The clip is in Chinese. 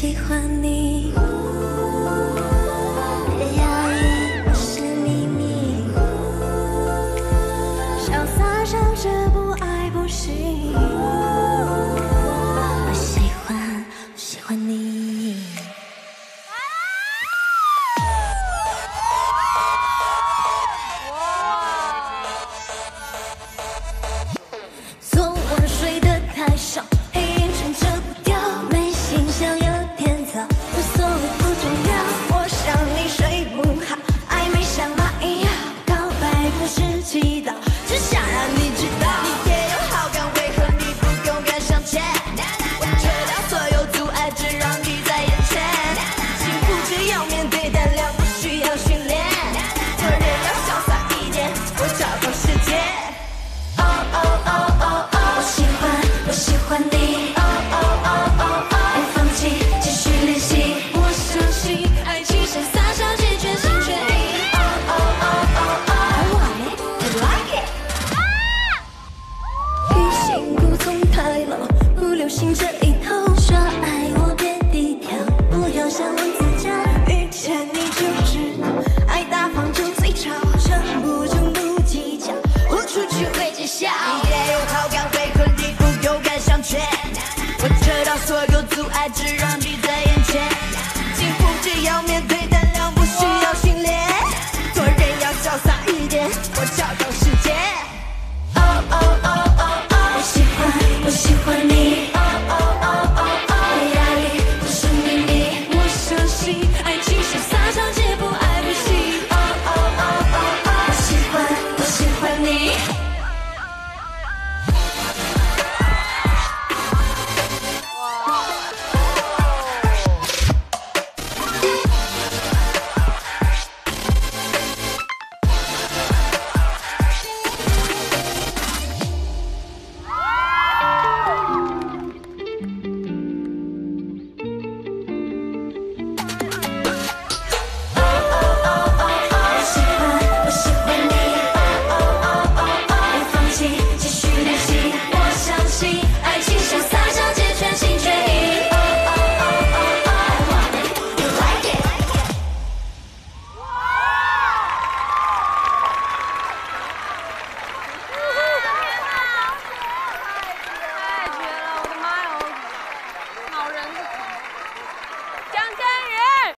喜欢你，别压抑，不是秘密，潇洒笑着不爱不行。我喜欢你。昨晚睡得太少，黑眼圈遮不掉，没形象有点早，无所谓不重要。我想你睡不好，暧昧像蚂蚁，告白不是祈祷，只想让你知道你也有好感，为何你不勇敢向前？我知道所有阻碍只让你在眼前，幸福只要面对，胆量不需要训练，做人要潇洒一点，我找到世界。我喜欢你，别放弃，继续练习。我相信爱情像撒小姐，全心全意。I want it, you like it。欲醒不从太老，不流行这一套。说爱我别低调，不要想王子家。遇见你就知道，爱大方就最潮，成不成不计较，我出去会揭晓。你也有好感，为何你不勇敢向前？我知道所有阻碍只让你在眼前，幸福只要面对。